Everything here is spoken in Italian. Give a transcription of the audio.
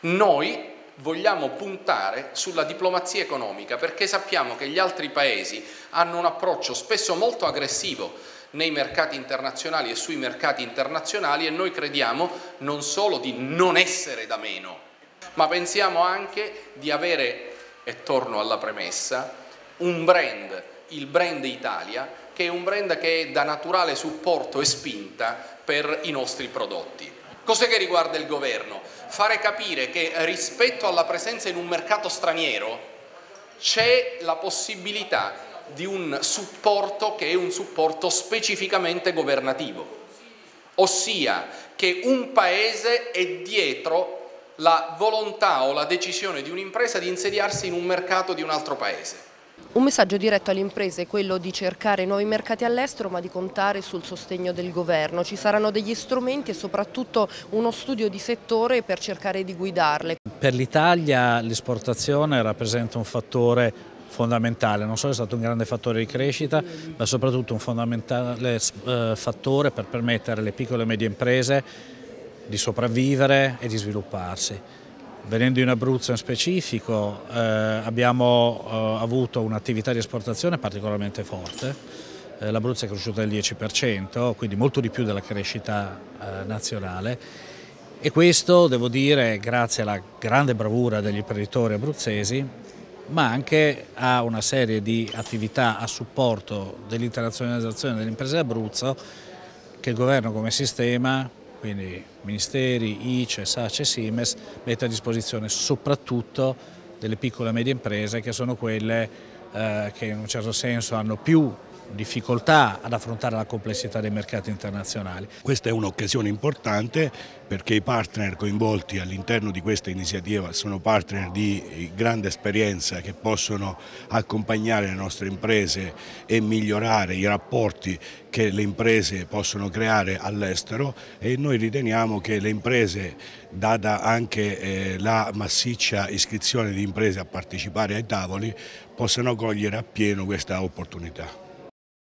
Noi vogliamo puntare sulla diplomazia economica perché sappiamo che gli altri paesi hanno un approccio spesso molto aggressivo nei mercati internazionali e sui mercati internazionali e noi crediamo non solo di non essere da meno, ma pensiamo anche di avere, e torno alla premessa, un brand, il brand Italia, che è un brand che dà naturale supporto e spinta per i nostri prodotti. Cos'è che riguarda il governo? Fare capire che rispetto alla presenza in un mercato straniero c'è la possibilità di un supporto che è un supporto specificamente governativo, ossia che un paese è dietro la volontà o la decisione di un'impresa di insediarsi in un mercato di un altro paese. Un messaggio diretto alle imprese è quello di cercare nuovi mercati all'estero ma di contare sul sostegno del governo. Ci saranno degli strumenti e soprattutto uno studio di settore per cercare di guidarle. Per l'Italia l'esportazione rappresenta un fattore fondamentale, non solo è stato un grande fattore di crescita ma soprattutto un fondamentale fattore per permettere alle piccole e medie imprese di sopravvivere e di svilupparsi. Venendo in Abruzzo in specifico abbiamo avuto un'attività di esportazione particolarmente forte, l'Abruzzo è cresciuto del 10%, quindi molto di più della crescita nazionale e questo devo dire grazie alla grande bravura degli imprenditori abruzzesi ma anche a una serie di attività a supporto dell'internazionalizzazione delle imprese d'Abruzzo che il governo come sistema, quindi ministeri, ICE, SACE e Simes, mette a disposizione soprattutto delle piccole e medie imprese che sono quelle che in un certo senso hanno più difficoltà ad affrontare la complessità dei mercati internazionali. Questa è un'occasione importante perché i partner coinvolti all'interno di questa iniziativa sono partner di grande esperienza che possono accompagnare le nostre imprese e migliorare i rapporti che le imprese possono creare all'estero e noi riteniamo che le imprese, data anche la massiccia iscrizione di imprese a partecipare ai tavoli, possano cogliere appieno questa opportunità.